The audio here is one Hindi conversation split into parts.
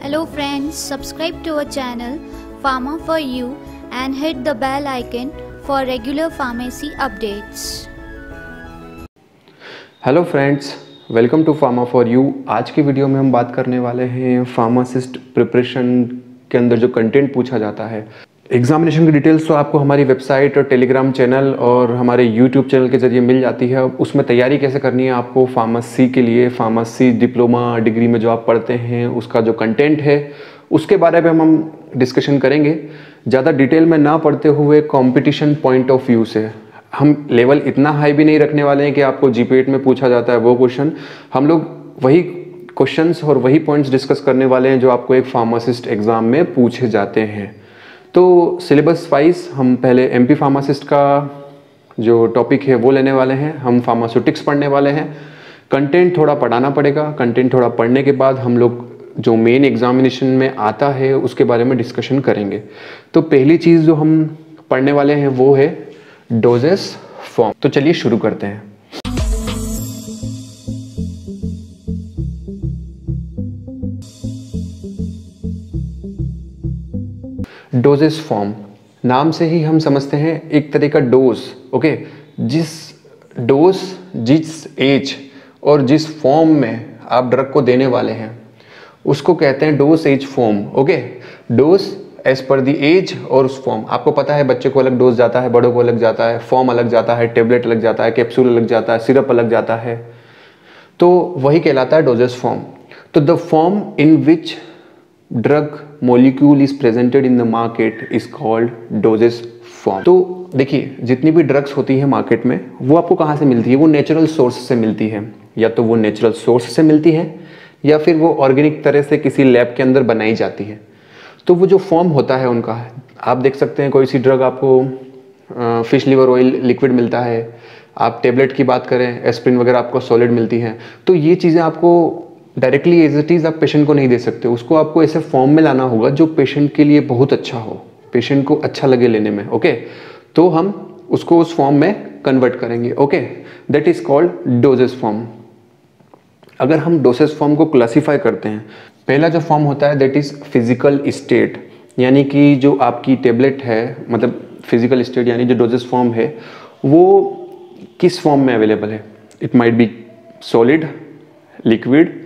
Hello friends, subscribe to our channel Pharma for You and hit the bell icon for regular pharmacy updates. Hello friends, welcome to Pharma for You. आज की वीडियो में हम बात करने वाले हैं फार्मासिस्ट प्रिपरेशन के अंदर जो कंटेंट पूछा जाता है। एग्जामिनेशन की डिटेल्स तो आपको हमारी वेबसाइट और टेलीग्राम चैनल और हमारे यूट्यूब चैनल के जरिए मिल जाती है। उसमें तैयारी कैसे करनी है आपको फार्मेसी के लिए, फार्मेसी डिप्लोमा डिग्री में जो आप पढ़ते हैं उसका जो कंटेंट है उसके बारे में हम डिस्कशन करेंगे। ज़्यादा डिटेल में ना पढ़ते हुए कंपटीशन पॉइंट ऑफ व्यू से हम लेवल इतना हाई भी नहीं रखने वाले हैं कि आपको जीपीएट में पूछा जाता है वो क्वेश्चन। हम लोग वही क्वेश्चंस और वही पॉइंट्स डिस्कस करने वाले हैं जो आपको एक फार्मासिस्ट एग्जाम में पूछे जाते हैं। तो सिलेबस वाइज हम पहले एमपी फार्मासिस्ट का जो टॉपिक है वो लेने वाले हैं। हम फार्मास्यूटिक्स पढ़ने वाले हैं। कंटेंट थोड़ा पढ़ाना पड़ेगा। कंटेंट थोड़ा पढ़ने के बाद हम लोग जो मेन एग्जामिनेशन में आता है उसके बारे में डिस्कशन करेंगे। तो पहली चीज़ जो हम पढ़ने वाले हैं वो है डोजेस फॉर्म। तो चलिए शुरू करते हैं। डोजेस फॉर्म, नाम से ही हम समझते हैं एक तरह का डोज। ओके, जिस डोज, जिस एज और जिस फॉर्म में आप ड्रग को देने वाले हैं उसको कहते हैं dose age form. Okay, dose age पर दी एज और उस फॉर्म। आपको पता है बच्चे को अलग डोज जाता है, बड़ों को अलग जाता है, फॉर्म अलग जाता है, टेबलेट अलग जाता है, कैप्सूल अलग जाता है, सिरप अलग जाता है। तो वही कहलाता है डोजेस फॉर्म। तो the form in which drug molecule is presented in the market is called dosage form। तो देखिए, जितनी भी ड्रग्स होती है मार्केट में वो आपको कहाँ से मिलती है? वो नेचुरल सोर्स से मिलती है। या तो वो नेचुरल सोर्स से मिलती है या फिर वो ऑर्गेनिक तरह से किसी लैब के अंदर बनाई जाती है। तो वो जो फॉर्म होता है उनका, आप देख सकते हैं कोई सी ड्रग आपको फिश लिवर ऑयल लिक्विड मिलता है। आप टेबलेट की बात करें, एस्प्रिन वगैरह आपको सॉलिड मिलती है। तो ये चीज़ें आपको डायरेक्टली एज इट इज़ आप पेशेंट को नहीं दे सकते। उसको आपको ऐसे फॉर्म में लाना होगा जो पेशेंट के लिए बहुत अच्छा हो, पेशेंट को अच्छा लगे लेने में। ओके, तो हम उसको उस फॉर्म में कन्वर्ट करेंगे। Okay, that is called doses form. अगर हम डोसेस फॉर्म को क्लासीफाई करते हैं, पहला जो फॉर्म होता है दैट इज फिजिकल स्टेट, यानी कि जो आपकी टेबलेट है, मतलब फिजिकल स्टेट यानी जो डोजेस फॉर्म है वो किस फॉर्म में अवेलेबल है। It might be solid, liquid,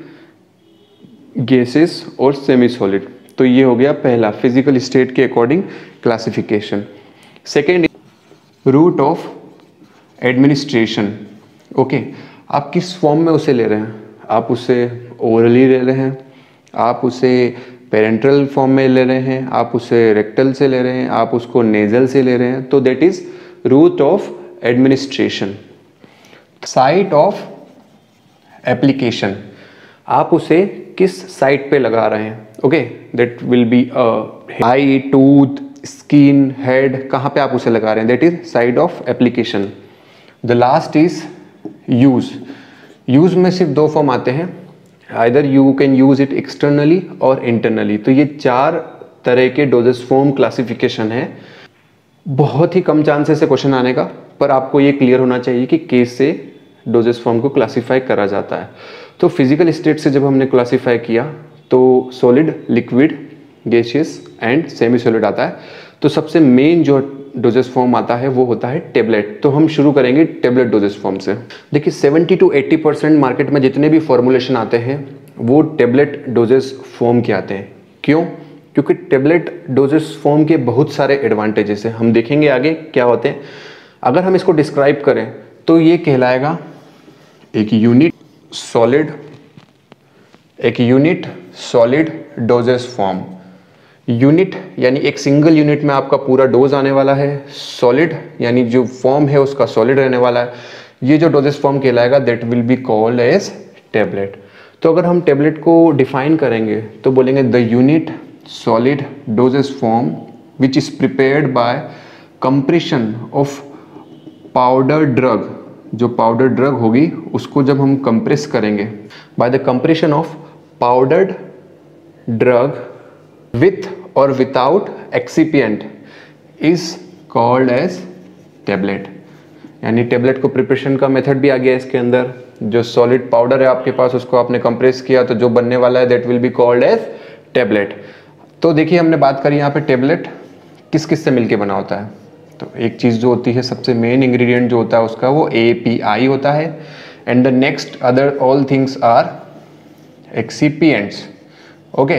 gases और सेमी सॉलिड। तो ये हो गया पहला, फिजिकल स्टेट के according classification. Second, route of administration. Okay, आप किस फॉर्म में उसे ले रहे हैं? आप उसे ओरली ले रहे हैं, आप उसे पेरेंट्रल फॉर्म में ले रहे हैं, आप उसे रेक्टल से ले रहे हैं, आप उसको नेजल से ले रहे हैं। तो that is route of administration. Site of application, आप उसे किस साइट पे लगा रहे हैं। Okay, that will be eye, tooth, skin, head, कहाँ पे आप उसे लगा रहे हैं, that is site of application. The last is use. Use में सिर्फ दो फॉर्म आते हैं, either you can use it externally और इंटरनली। तो ये चार तरह के डोजेस फॉर्म क्लासिफिकेशन है। बहुत ही कम चांसेस है क्वेश्चन आने का, पर आपको ये क्लियर होना चाहिए कि कैसे डोजेस फॉर्म को क्लासीफाई करा जाता है। तो फिजिकल स्टेट से जब हमने क्लासीफाई किया तो solid, liquid, gaseous and semi solid आता है। तो सबसे मेन जो डोजेस फॉर्म आता है वो होता है टेबलेट। तो हम शुरू करेंगे टेबलेट डोजेस फॉर्म से। देखिए 70 to 80% मार्केट में जितने भी फॉर्मुलेशन आते हैं वो टेबलेट डोजेस फॉर्म के आते हैं। क्यों? क्योंकि टेबलेट डोजेस फॉर्म के बहुत सारे एडवांटेजेस हैं। हम देखेंगे आगे क्या होते हैं। अगर हम इसको डिस्क्राइब करें तो ये कहलाएगा एक unit solid doses form. Unit यानी एक सिंगल यूनिट में आपका पूरा डोज आने वाला है। सॉलिड यानी जो फॉर्म है उसका सॉलिड रहने वाला है। ये जो डोजेस फॉर्म कहलाएगा that will be called as tablet. तो अगर हम टेबलेट को डिफाइन करेंगे तो बोलेंगे the unit solid doses form which is prepared by compression of powder drug. जो पाउडर ड्रग होगी उसको जब हम कंप्रेस करेंगे, by the compression of powdered drug with और without excipient is called as tablet. यानी टेबलेट को प्रिपरेशन का मेथड भी आ गया इसके अंदर। जो सॉलिड पाउडर है आपके पास उसको आपने कंप्रेस किया तो जो बनने वाला है that will be called as tablet. तो देखिए हमने बात करी यहाँ पे टेबलेट किस किस से मिलके बना होता है। तो एक चीज़ जो होती है सबसे मेन इंग्रेडिएंट जो होता है उसका वो API होता है, and the next other all things are excipients. Okay,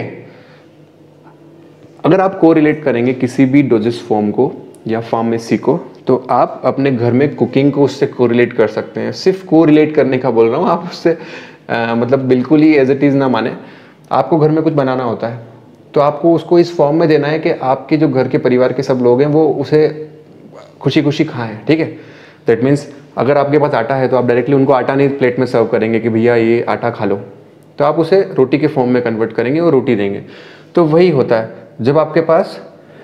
अगर आप कोरिलेट करेंगे किसी भी डोजेस फॉर्म को या फार्मेसी को, तो आप अपने घर में कुकिंग को उससे कोरिलेट कर सकते हैं। सिर्फ कोरिलेट करने का बोल रहा हूँ, आप उससे मतलब बिल्कुल ही एज इट इज़ ना माने। आपको घर में कुछ बनाना होता है तो आपको उसको इस फॉर्म में देना है कि आपके जो घर के परिवार के सब लोग हैं वो उसे खुशी खुशी खाएं, ठीक है। दैट मीन्स अगर आपके पास आटा है तो आप डायरेक्टली उनको आटा नहीं प्लेट में सर्व करेंगे कि भैया ये आटा खा लो, तो आप उसे रोटी के फॉर्म में कन्वर्ट करेंगे और रोटी देंगे। तो वही होता है, जब आपके पास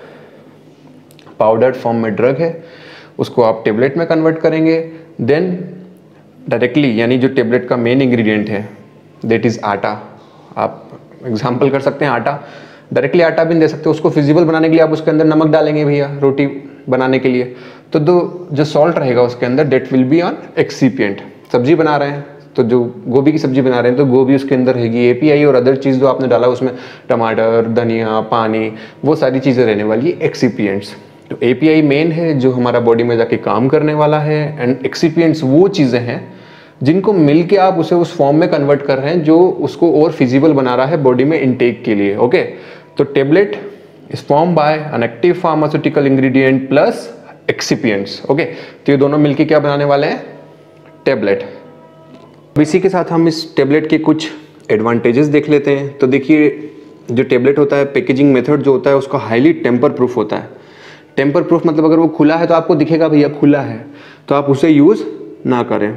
पाउडर्ड फॉर्म में ड्रग है उसको आप टेबलेट में कन्वर्ट करेंगे, देन डायरेक्टली यानी जो टेबलेट का मेन इंग्रेडिएंट है दैट इज़ आटा। आप एग्जांपल कर सकते हैं आटा, डायरेक्टली आटा भी नहीं दे सकते, उसको फिजिबल बनाने के लिए आप उसके अंदर नमक डालेंगे भैया रोटी बनाने के लिए, तो जो सॉल्ट रहेगा उसके अंदर that will be on excipient. सब्जी बना रहे हैं तो जो गोभी की सब्जी बना रहे हैं तो गोभी उसके अंदर रहेगी, API और अदर चीज़ जो आपने डाला उसमें टमाटर, धनिया, पानी, वो सारी चीज़ें रहने वाली एक्सिपिएंट्स। तो API मेन है जो हमारा बॉडी में जाके काम करने वाला है, एंड एक्सिपिएंट्स वो चीज़ें हैं जिनको मिलके आप उसे उस फॉर्म में कन्वर्ट कर रहे हैं जो उसको और फिजिबल बना रहा है बॉडी में इनटेक के लिए। ओके, तो tablet is form by an active pharmaceutical ingredient plus excipients. Okay, तो ये दोनों मिलके क्या बनाने वाले हैं, टेबलेट। इसी के साथ हम इस टेबलेट के कुछ एडवांटेजेस देख लेते हैं। तो देखिए जो टेबलेट होता है, पैकेजिंग मेथड जो होता है उसका हाईली टेम्पर प्रूफ होता है। टेम्पर प्रूफ मतलब अगर वो खुला है तो आपको दिखेगा भैया खुला है, तो आप उसे यूज़ ना करें।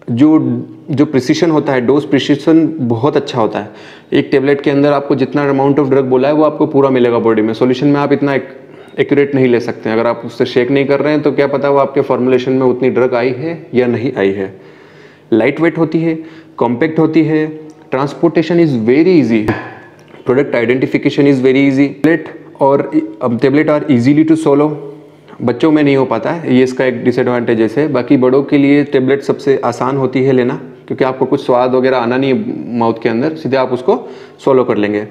जो प्रिसीशन होता है, डोज प्रिसीशन बहुत अच्छा होता है। एक टेबलेट के अंदर आपको जितना अमाउंट ऑफ ड्रग बोला है वो आपको पूरा मिलेगा बॉडी में। सॉल्यूशन में आप इतना एक्यूरेट नहीं ले सकते हैं, अगर आप उससे शेक नहीं कर रहे हैं तो क्या पता वो आपके फॉर्मुलेशन में उतनी ड्रग आई है या नहीं आई है। लाइट वेट होती है, कॉम्पैक्ट होती है, transportation is very easy, product identification is very easy. Tablet are easily to swallow, बच्चों में नहीं हो पाता है, ये इसका एक डिसएडवांटेज है। बाकी बड़ों के लिए टेबलेट सबसे आसान होती है लेना, क्योंकि आपको कुछ स्वाद वगैरह आना नहीं है माउथ के अंदर, सीधे आप उसको सोलो कर लेंगे।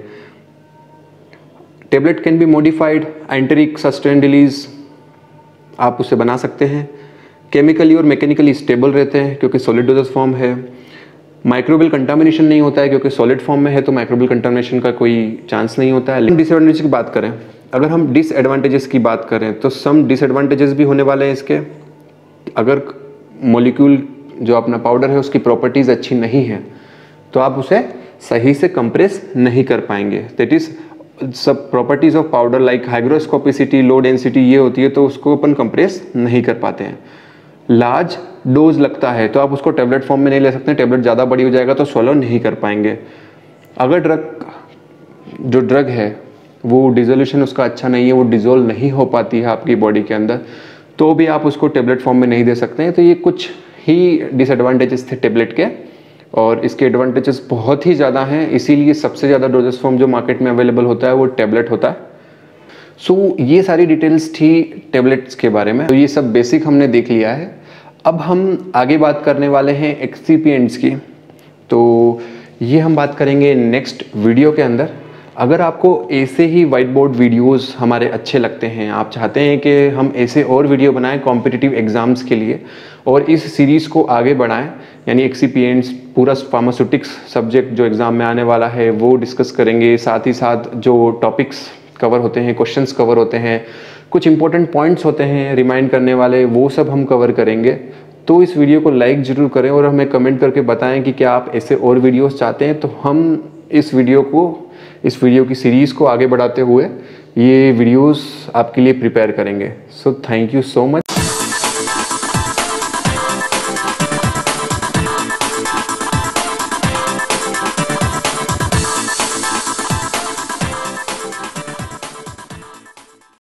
Tablet can be modified, enteric sustain release आप उसे बना सकते हैं। केमिकली और मैकेनिकली स्टेबल रहते हैं क्योंकि सॉलिड डोजेस फॉर्म है। माइक्रोबियल कंटामिनेशन नहीं होता है क्योंकि सॉलिड फॉर्म में है, तो माइक्रोबियल कंटामिनेशन का कोई चांस नहीं होता है। लेकिन डिसएडवांटेज की बात करें, अगर हम डिसएडवांटेजेस की बात करें तो सम डिसएडवांटेजेस भी होने वाले हैं इसके। अगर मॉलिक्यूल जो अपना पाउडर है उसकी प्रॉपर्टीज़ अच्छी नहीं है तो आप उसे सही से कंप्रेस नहीं कर पाएंगे। दैट इज सब properties of powder like hygroscopicity, low density ये होती है, तो उसको अपन कंप्रेस नहीं कर पाते हैं। लार्ज डोज लगता है तो आप उसको टेबलेट फॉर्म में नहीं ले सकते, टेबलेट ज़्यादा बड़ी हो जाएगा तो स्वॉलो नहीं कर पाएंगे। अगर जो ड्रग है वो डिजोल्यूशन उसका अच्छा नहीं है, वो डिजोल्व नहीं हो पाती है आपकी बॉडी के अंदर, तो भी आप उसको टेबलेट फॉर्म में नहीं दे सकते हैं। तो ये कुछ ही डिसएडवांटेजेस थे टेबलेट के, और इसके एडवांटेजेस बहुत ही ज़्यादा हैं, इसीलिए सबसे ज़्यादा डोजेस फॉर्म जो मार्केट में अवेलेबल होता है वो टेबलेट होता है। सो ये सारी डिटेल्स थी टेबलेट्स के बारे में, तो ये सब बेसिक हमने देख लिया है। अब हम आगे बात करने वाले हैं एक्सिपिएंट्स की, तो ये हम बात करेंगे नेक्स्ट वीडियो के अंदर। अगर आपको ऐसे ही वाइट बोर्ड वीडियोस हमारे अच्छे लगते हैं, आप चाहते हैं कि हम ऐसे और वीडियो बनाएं कॉम्पिटिटिव एग्जाम्स के लिए और इस सीरीज़ को आगे बढ़ाएं, यानी एक्सिपिएंट्स पूरा फार्मास्यूटिक्स सब्जेक्ट जो एग्ज़ाम में आने वाला है वो डिस्कस करेंगे, साथ ही साथ जो टॉपिक्स कवर होते हैं, क्वेश्चंस कवर होते हैं, कुछ इंपॉर्टेंट पॉइंट्स होते हैं रिमाइंड करने वाले, वो सब हम कवर करेंगे। तो इस वीडियो को लाइक ज़रूर करें और हमें कमेंट करके बताएं कि क्या आप ऐसे और वीडियोस चाहते हैं, तो हम इस वीडियो की सीरीज़ को आगे बढ़ाते हुए ये वीडियोस आपके लिए प्रिपेयर करेंगे। So thank you so much.